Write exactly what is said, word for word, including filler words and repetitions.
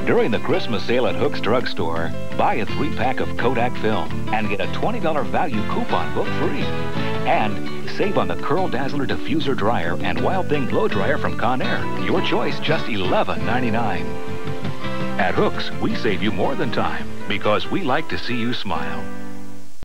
During the Christmas sale at Hook's Drug Store, buy a three-pack of Kodak film and get a twenty dollar value coupon book free. And save on the Curl Dazzler Diffuser Dryer and Wild Thing Blow Dryer from Conair. Your choice, just eleven ninety-nine. At Hook's, we save you more than time because we like to see you smile.